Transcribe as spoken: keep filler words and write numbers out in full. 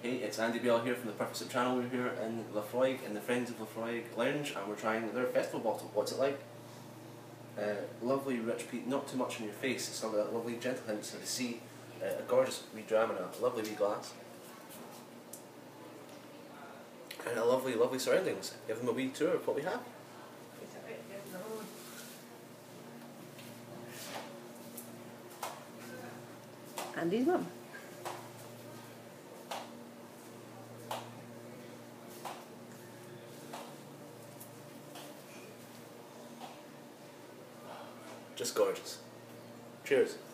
Hey, it's Andy Bell here from the Perfect Sip channel. We're here in Laphroaig, in the Friends of Laphroaig lounge, and we're trying their festival bottle. What's it like? Uh, lovely rich peat, not too much on your face. It's got that lovely gentle hints of the sea. Uh, a gorgeous wee dram in a lovely wee glass. And a lovely, lovely surroundings. Give them a wee tour of what we have. Andy's mum. Just gorgeous. Cheers.